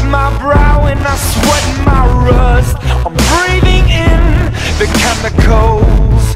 my brow and I sweat my rust. I'm breathing in the chemicals.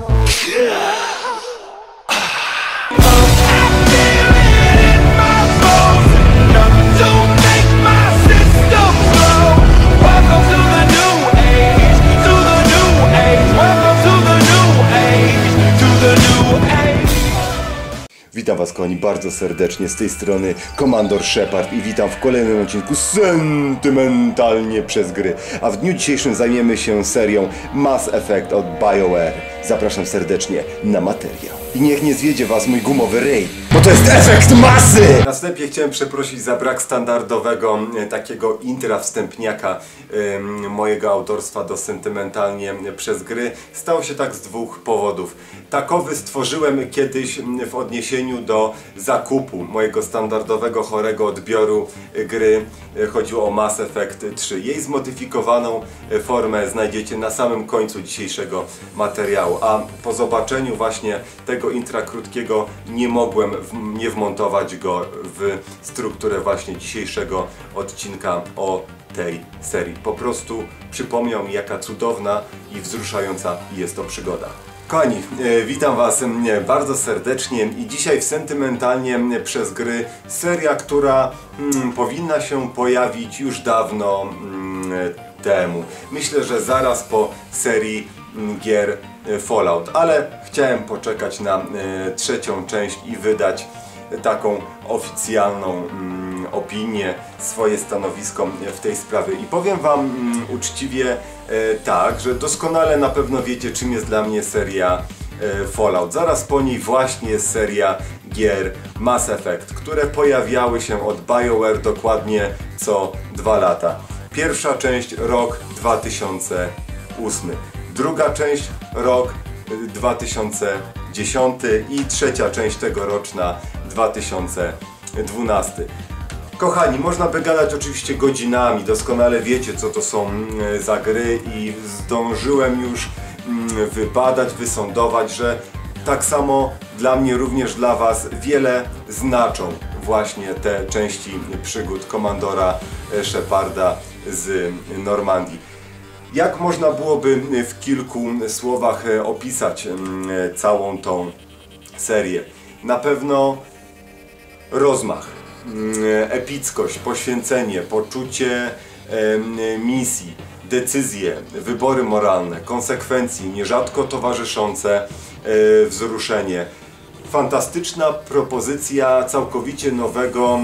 I feel it in my bones, enough to make my system blow. Welcome to the new age, to the new age. Welcome to the new age, to the new age. Witam was, kochani, bardzo serdecznie, z tej strony Komandor Shepard i witam w kolejnym odcinku Sentymentalnie przez gry. A w dniu dzisiejszym zajmiemy się serią Mass Effect od BioWare. Zapraszam serdecznie na materiał. I niech nie zwiedzie was mój gumowy ryj, bo to jest efekt masy! Na wstępie chciałem przeprosić za brak standardowego takiego intra wstępniaka mojego autorstwa do Sentymentalnie przez gry. Stało się tak z dwóch powodów. Takowy stworzyłem kiedyś w odniesieniu do zakupu mojego standardowego chorego odbioru gry. Chodziło o Mass Effect 3. Jej zmodyfikowaną formę znajdziecie na samym końcu dzisiejszego materiału. A po zobaczeniu właśnie tego intra krótkiego nie mogłem nie wmontować go w strukturę właśnie dzisiejszego odcinka o tej serii. Po prostu przypomniał mi, jaka cudowna i wzruszająca jest to przygoda. Kochani, witam was bardzo serdecznie i dzisiaj w Sentymentalnie przez gry seria, która powinna się pojawić już dawno temu. Myślę, że zaraz po serii gier Fallout, ale chciałem poczekać na trzecią część i wydać taką oficjalną opinię, swoje stanowisko w tej sprawie. I powiem wam uczciwie tak, że doskonale na pewno wiecie, czym jest dla mnie seria Fallout. Zaraz po niej właśnie jest seria gier Mass Effect, które pojawiały się od BioWare dokładnie co 2 lata. Pierwsza część rok 2008, druga część rok 2010 i trzecia część tegoroczna 2012. Kochani, można by gadać oczywiście godzinami, doskonale wiecie, co to są za gry i zdążyłem już wybadać, wysądować, że tak samo dla mnie, również dla was wiele znaczą właśnie te części przygód Komandora Sheparda z Normandii. Jak można byłoby w kilku słowach opisać całą tą serię? Na pewno rozmach, epickość, poświęcenie, poczucie misji, decyzje, wybory moralne, konsekwencje, nierzadko towarzyszące wzruszenie. Fantastyczna propozycja całkowicie nowego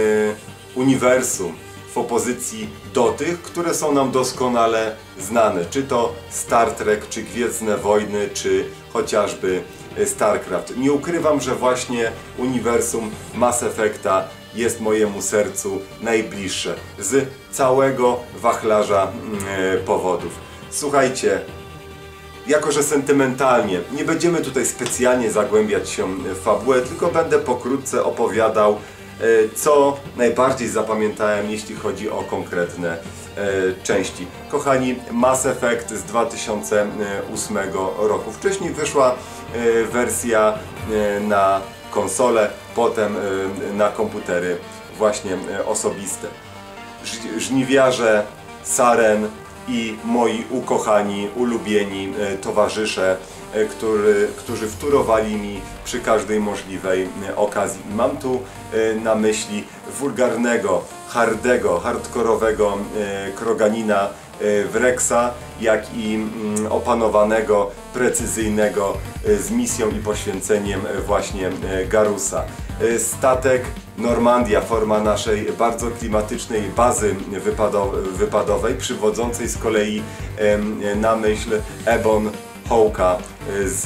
uniwersum w opozycji do tych, które są nam doskonale znane. Czy to Star Trek, czy Gwiezdne Wojny, czy chociażby StarCraft. Nie ukrywam, że właśnie uniwersum Mass Effecta jest mojemu sercu najbliższe z całego wachlarza powodów. Słuchajcie, jako że sentymentalnie, nie będziemy tutaj specjalnie zagłębiać się w fabułę, tylko będę pokrótce opowiadał, co najbardziej zapamiętałem, jeśli chodzi o konkretne części. Kochani, Mass Effect z 2008 roku. Wcześniej wyszła wersja na konsolę, potem na komputery właśnie osobiste. Żniwiarze, Saren i moi ukochani, ulubieni towarzysze, którzy wtórowali mi przy każdej możliwej okazji. Mam tu na myśli wulgarnego, hardkorowego Kroganina Wrexa, jak i opanowanego, precyzyjnego z misją i poświęceniem właśnie Garusa. Statek Normandia, forma naszej bardzo klimatycznej bazy wypadowej, przywodzącej z kolei na myśl Ebon Hawka z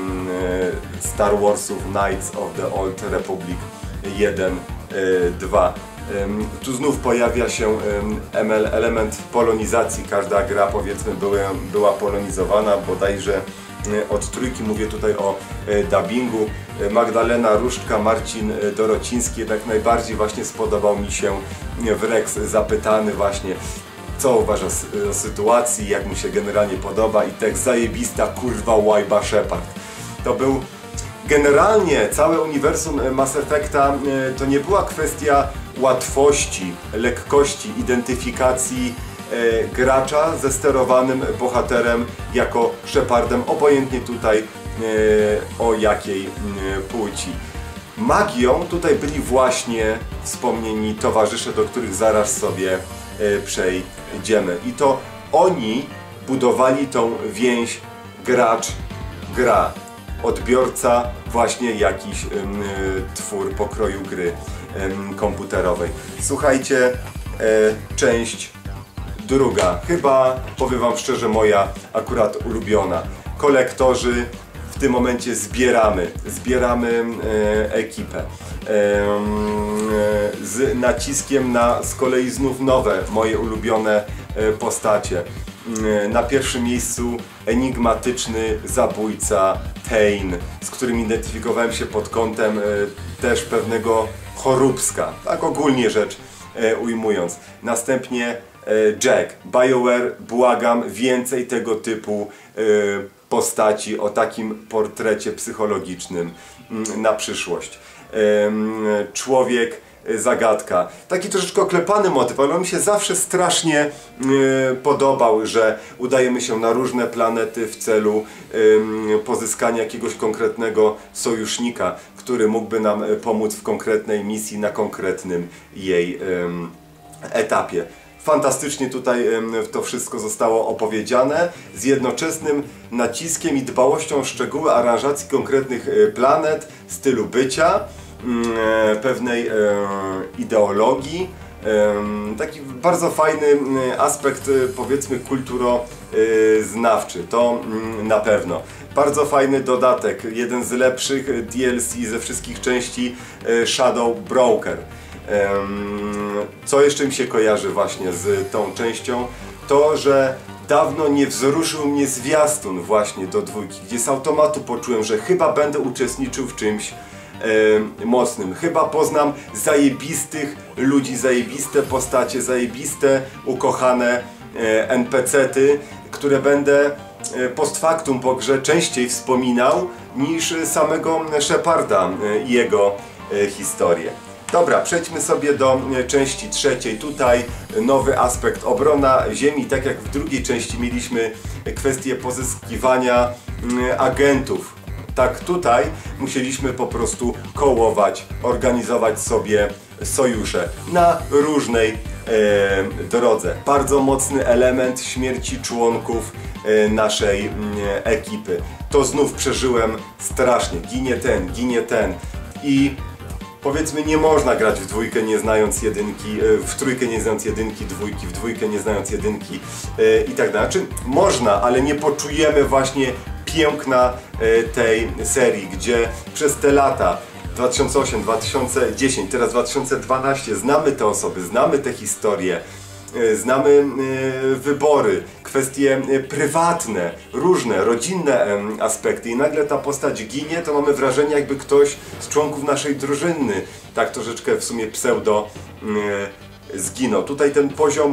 Star Warsów Knights of the Old Republic 1, 2. Tu znów pojawia się element polonizacji. Każda gra, powiedzmy, była polonizowana, bodajże od trójki, mówię tutaj o dubbingu. Magdalena Różczka, Marcin Dorociński. Jednak najbardziej właśnie spodobał mi się Wrex, zapytany właśnie, co uważa o sytuacji, jak mu się generalnie podoba, i tekst: zajebista kurwa łajba Shepard. To był Generalnie całe uniwersum Mass Effecta to nie była kwestia łatwości, lekkości identyfikacji gracza ze sterowanym bohaterem jako Shepardem, obojętnie tutaj o jakiej płci. Magią tutaj byli właśnie wspomnieni towarzysze, do których zaraz sobie przejdziemy. I to oni budowali tą więź gracz-gra. Odbiorca, właśnie jakiś twór pokroju gry komputerowej. Słuchajcie, część druga. Chyba, powiem wam szczerze, moja akurat ulubiona. Kolektorzy. W tym momencie zbieramy ekipę z naciskiem na z kolei znów nowe, moje ulubione postacie. Na pierwszym miejscu enigmatyczny zabójca Tain, z którym identyfikowałem się pod kątem też pewnego choróbska, tak ogólnie rzecz ujmując. Następnie Jack. BioWare, błagam, więcej tego typu postaci o takim portrecie psychologicznym na przyszłość. Człowiek zagadka. Taki troszeczkę oklepany motyw, ale on mi się zawsze strasznie podobał, że udajemy się na różne planety w celu pozyskania jakiegoś konkretnego sojusznika, który mógłby nam pomóc w konkretnej misji na konkretnym jej etapie. Fantastycznie tutaj to wszystko zostało opowiedziane, z jednoczesnym naciskiem i dbałością o szczegóły aranżacji konkretnych planet, stylu bycia, pewnej ideologii. Taki bardzo fajny aspekt, powiedzmy, kulturoznawczy, to na pewno. Bardzo fajny dodatek, jeden z lepszych DLC ze wszystkich części, Shadow Broker. Co jeszcze mi się kojarzy właśnie z tą częścią? To, że dawno nie wzruszył mnie zwiastun właśnie do dwójki, gdzie z automatu poczułem, że chyba będę uczestniczył w czymś mocnym. Chyba poznam zajebistych ludzi, zajebiste postacie, zajebiste, ukochane NPC-ty, które będę post factum po grze częściej wspominał niż samego Sheparda i jego historię. Dobra, przejdźmy sobie do części trzeciej. Tutaj nowy aspekt, obrona Ziemi. Tak jak w drugiej części mieliśmy kwestię pozyskiwania agentów, tak tutaj musieliśmy po prostu kołować, organizować sobie sojusze na różnej drodze. Bardzo mocny element śmierci członków naszej ekipy. To znów przeżyłem strasznie. Ginie ten i powiedzmy, nie można grać w dwójkę nie znając jedynki, w trójkę nie znając jedynki, dwójki, w dwójkę nie znając jedynki i tak dalej. Znaczy można, ale nie poczujemy właśnie piękna tej serii, gdzie przez te lata 2008, 2010, teraz 2012 znamy te osoby, znamy te historie, znamy wybory, kwestie prywatne, różne, rodzinne aspekty i nagle ta postać ginie, to mamy wrażenie, jakby ktoś z członków naszej drużyny tak troszeczkę w sumie pseudo zginął. Tutaj ten poziom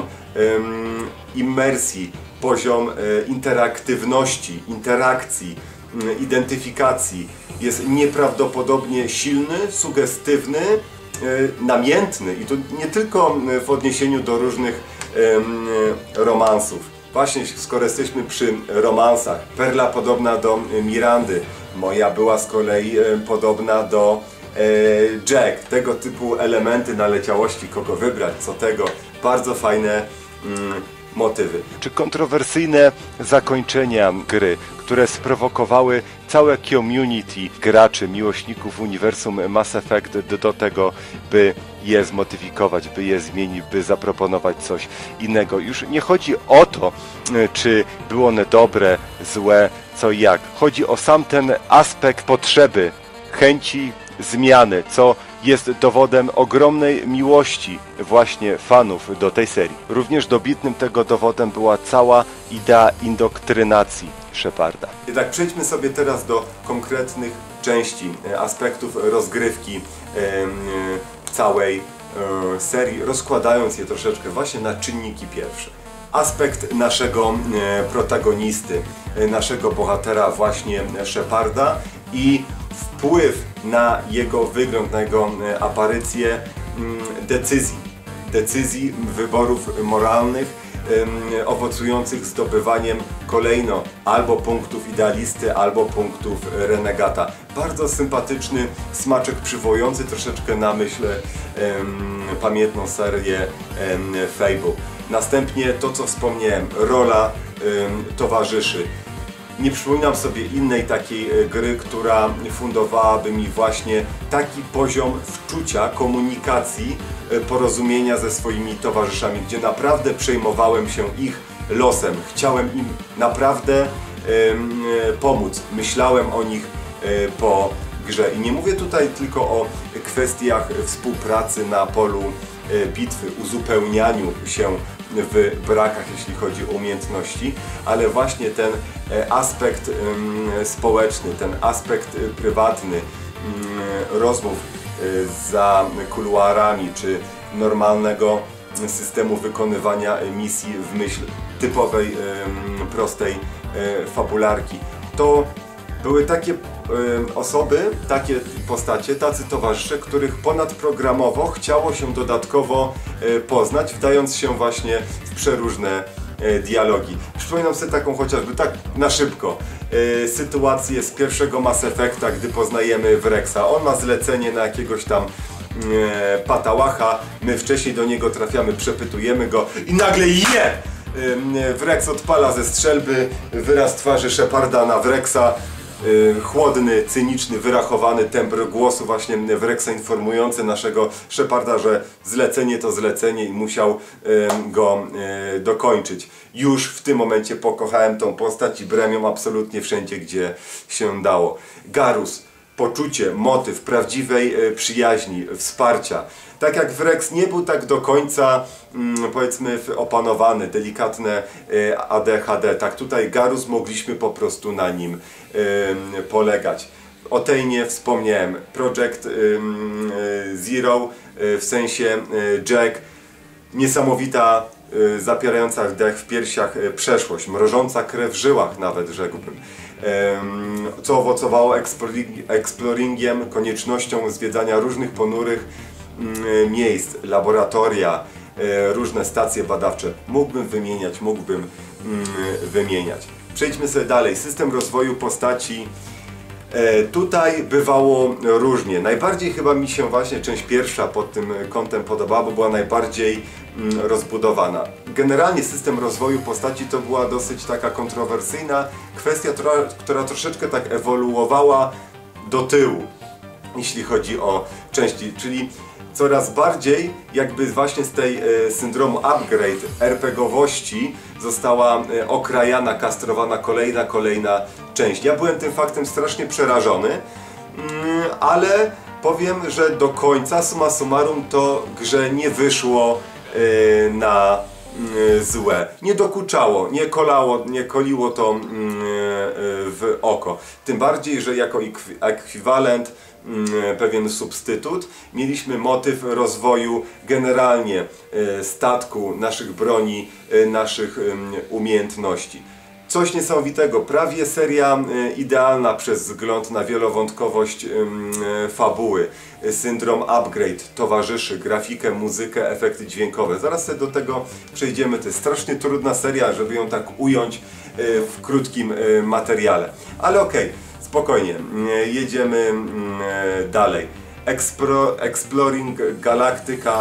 immersji, poziom interaktywności, interakcji, identyfikacji jest nieprawdopodobnie silny, sugestywny, namiętny i to nie tylko w odniesieniu do różnych romansów. Właśnie, skoro jesteśmy przy romansach, Perla podobna do Mirandy, moja była z kolei podobna do Jack. Tego typu elementy naleciałości, kogo wybrać, co tego, bardzo fajne motywy. Czy kontrowersyjne zakończenia gry, które sprowokowały całe community graczy, miłośników uniwersum Mass Effect do tego, by je zmodyfikować, by je zmienić, by zaproponować coś innego. Już nie chodzi o to, czy były one dobre, złe, co i jak. Chodzi o sam ten aspekt potrzeby, chęci zmiany, co jest dowodem ogromnej miłości właśnie fanów do tej serii. Również dobitnym tego dowodem była cała idea indoktrynacji Sheparda. Jednak przejdźmy sobie teraz do konkretnych części, aspektów rozgrywki całej serii, rozkładając je troszeczkę właśnie na czynniki pierwsze. Aspekt naszego protagonisty, naszego bohatera właśnie Sheparda i wpływ na jego wygląd, na jego aparycję decyzji, wyborów moralnych, owocujących zdobywaniem kolejno albo punktów idealisty, albo punktów renegata. Bardzo sympatyczny smaczek przywołujący troszeczkę na myśl pamiętną serię Fable. Następnie to, co wspomniałem, rola towarzyszy. Nie przypominam sobie innej takiej gry, która fundowałaby mi właśnie taki poziom wczucia, komunikacji, porozumienia ze swoimi towarzyszami, gdzie naprawdę przejmowałem się ich losem. Chciałem im naprawdę pomóc. Myślałem o nich po grze. I nie mówię tutaj tylko o kwestiach współpracy na polu bitwy, uzupełnianiu się w brakach, jeśli chodzi o umiejętności, ale właśnie ten aspekt społeczny, ten aspekt prywatny rozmów za kuluarami, czy normalnego systemu wykonywania misji w myśl typowej, prostej fabularki. To były takie osoby, takie postacie, tacy towarzysze, których ponadprogramowo chciało się dodatkowo poznać, wdając się właśnie w przeróżne dialogi. Przypominam sobie taką chociażby, tak na szybko, sytuację z pierwszego Mass Effecta, gdy poznajemy Wrexa. On ma zlecenie na jakiegoś tam patałacha, my wcześniej do niego trafiamy, przepytujemy go i nagle Wrex odpala ze strzelby, wyraz twarzy Sheparda na Wrexa, chłodny, cyniczny, wyrachowany tembr głosu właśnie Wrexa informujący naszego Sheparda, że zlecenie to zlecenie i musiał go dokończyć. Już w tym momencie pokochałem tą postać i brałem ją absolutnie wszędzie, gdzie się dało. Garrus, poczucie, motyw prawdziwej przyjaźni, wsparcia. Tak jak Wrex nie był tak do końca, powiedzmy, opanowany, delikatne ADHD, tak tutaj Garrus mogliśmy po prostu na nim polegać. O tej nie wspomniałem. Project Zero, w sensie Jack, niesamowita, zapierająca wdech w piersiach przeszłość, mrożąca krew w żyłach nawet, rzekłbym. Co owocowało exploringiem, koniecznością zwiedzania różnych ponurych miejsc, laboratoria, różne stacje badawcze. Mógłbym wymieniać. Przejdźmy sobie dalej. System rozwoju postaci. Tutaj bywało różnie. Najbardziej chyba mi się właśnie część pierwsza pod tym kątem podobała, bo była najbardziej rozbudowana. Generalnie system rozwoju postaci to była dosyć taka kontrowersyjna kwestia, która troszeczkę tak ewoluowała do tyłu, jeśli chodzi o części, czyli coraz bardziej jakby właśnie z tej syndromu upgrade, RPGowości została okrajana, kastrowana kolejna część. Ja byłem tym faktem strasznie przerażony, ale powiem, że do końca, summa summarum, to grze nie wyszło na złe. Nie dokuczało, nie koliło to w oko. Tym bardziej, że jako ekwiwalent, pewien substytut, mieliśmy motyw rozwoju generalnie statku, naszych broni, naszych umiejętności. Coś niesamowitego, prawie seria idealna przez wzgląd na wielowątkowość fabuły, syndrom upgrade, towarzyszy, grafikę, muzykę, efekty dźwiękowe. Zaraz sobie do tego przejdziemy. To jest strasznie trudna seria, żeby ją tak ująć w krótkim materiale. Ale okej, spokojnie, jedziemy dalej. Exploring Galactica,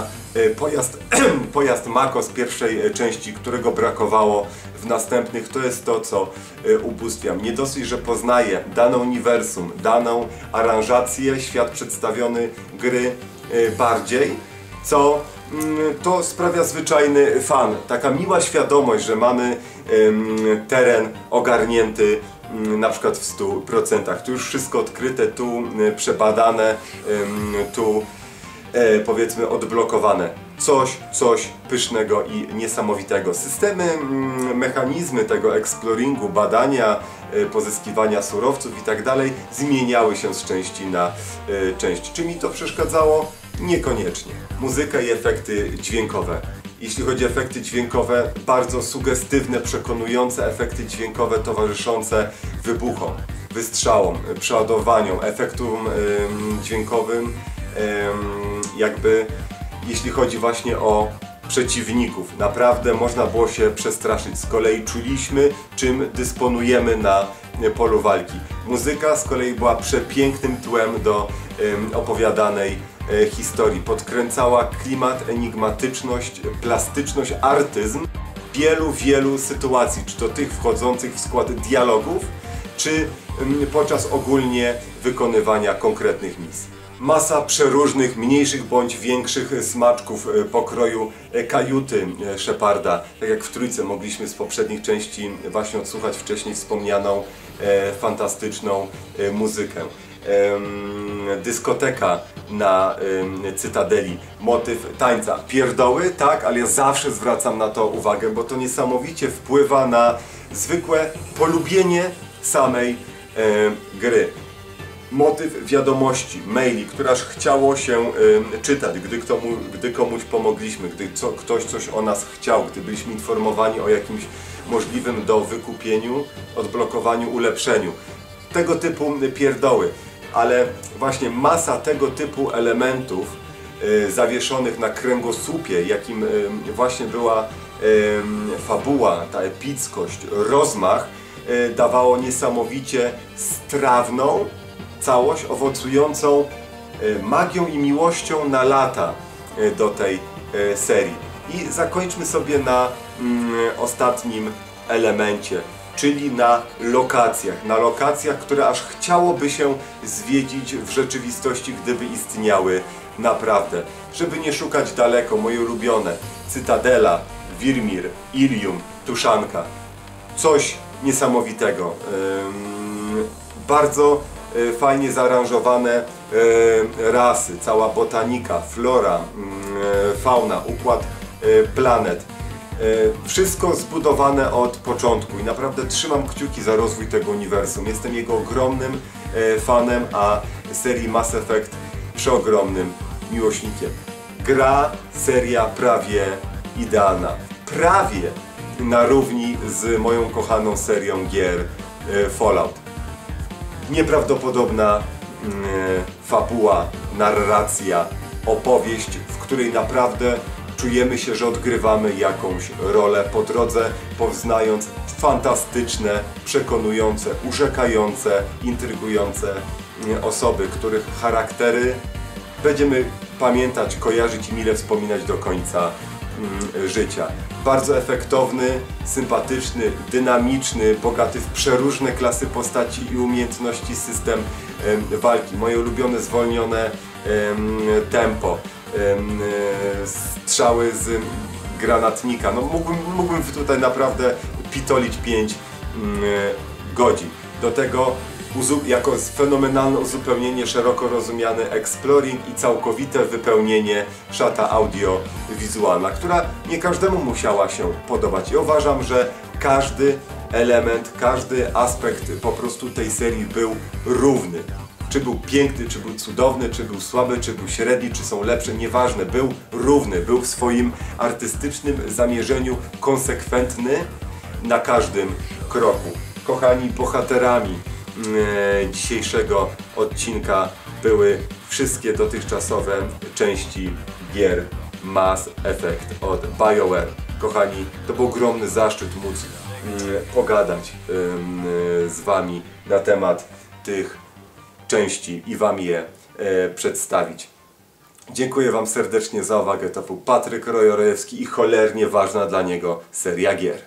pojazd Mako z pierwszej części, którego brakowało w następnych, to jest to, co ubóstwiam. Nie dosyć, że poznaję dane uniwersum, daną aranżację, świat przedstawiony gry bardziej, co to sprawia zwyczajny fan. Taka miła świadomość, że mamy teren ogarnięty na przykład w 100%. Tu już wszystko odkryte, tu przebadane, tu powiedzmy odblokowane. Coś pysznego i niesamowitego. Systemy, mechanizmy tego exploringu, badania, pozyskiwania surowców i tak dalej zmieniały się z części na część. Czy mi to przeszkadzało? Niekoniecznie. Muzyka i efekty dźwiękowe. Jeśli chodzi o efekty dźwiękowe, bardzo sugestywne, przekonujące efekty dźwiękowe towarzyszące wybuchom. wystrzałom, przeładowaniom, efektom dźwiękowym, jakby jeśli chodzi właśnie o przeciwników. Naprawdę można było się przestraszyć. Z kolei czuliśmy, czym dysponujemy na polu walki. Muzyka z kolei była przepięknym tłem do opowiadanej historii. Podkręcała klimat, enigmatyczność, plastyczność, artyzm wielu sytuacji, czy to tych wchodzących w skład dialogów, czy podczas ogólnie wykonywania konkretnych misji. Masa przeróżnych, mniejszych bądź większych smaczków pokroju kajuty Sheparda. Tak jak w Trójce mogliśmy z poprzednich części właśnie odsłuchać wcześniej wspomnianą fantastyczną muzykę. Dyskoteka na Cytadeli, motyw tańca. Pierdoły, tak, ale ja zawsze zwracam na to uwagę, bo to niesamowicie wpływa na zwykłe polubienie samej gry. Motyw wiadomości, maili, które aż chciało się czytać, gdy komuś pomogliśmy, gdy ktoś coś o nas chciał, gdy byliśmy informowani o jakimś możliwym do wykupieniu, odblokowaniu, ulepszeniu. Tego typu pierdoły, ale właśnie masa tego typu elementów zawieszonych na kręgosłupie, jakim właśnie była fabuła, ta epickość, rozmach, dawało niesamowicie strawną całość owocującą magią i miłością na lata do tej serii. I zakończmy sobie na ostatnim elemencie, czyli na lokacjach, które aż chciałoby się zwiedzić w rzeczywistości, gdyby istniały naprawdę. Żeby nie szukać daleko, moje ulubione: Cytadela, Wirmir, Ilium, Tuszanka. Coś niesamowitego. Bardzo fajnie zaaranżowane rasy, cała botanika, flora, fauna, układ planet. Wszystko zbudowane od początku i naprawdę trzymam kciuki za rozwój tego uniwersum. Jestem jego ogromnym fanem, a serii Mass Effect przeogromnym miłośnikiem. Gra, seria prawie idealna. Prawie na równi z moją kochaną serią gier Fallout. Nieprawdopodobna fabuła, narracja, opowieść, w której naprawdę czujemy się, że odgrywamy jakąś rolę po drodze, poznając fantastyczne, przekonujące, urzekające, intrygujące osoby, których charaktery będziemy pamiętać, kojarzyć i mile wspominać do końca życia. Bardzo efektowny, sympatyczny, dynamiczny, bogaty w przeróżne klasy postaci i umiejętności system walki. Moje ulubione zwolnione tempo, strzały z granatnika. No mógłbym tutaj naprawdę pitolić 5 godzin. Do tego jako fenomenalne uzupełnienie szeroko rozumiany exploring i całkowite wypełnienie szata audiowizualna, która nie każdemu musiała się podobać. I uważam, że każdy element, każdy aspekt po prostu tej serii był równy. Czy był piękny, czy był cudowny, czy był słaby, czy był średni, czy są lepsze, nieważne. Był równy, był w swoim artystycznym zamierzeniu konsekwentny na każdym kroku. Kochani, bohaterami dzisiejszego odcinka były wszystkie dotychczasowe części gier Mass Effect od BioWare. Kochani, to był ogromny zaszczyt móc pogadać z Wami na temat tych części i Wam je przedstawić. Dziękuję Wam serdecznie za uwagę. To był Patryk Rojorojewski i cholernie ważna dla niego seria gier.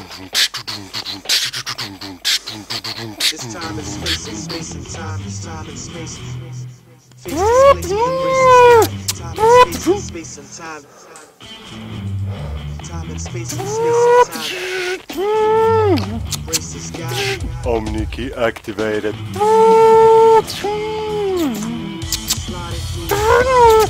This time and space and space and time. This time and space. Face to space and time and space and time. Time and space and space and time. Brace this guy. Omni key activated. Slide it through.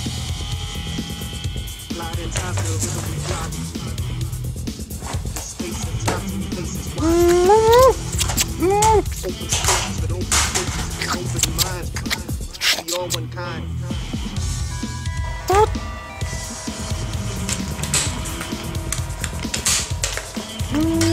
Slide in time to the rhythm we rock. This space and time to places wide. Open spaces with open spaces and open minds. We all one kind. Mm.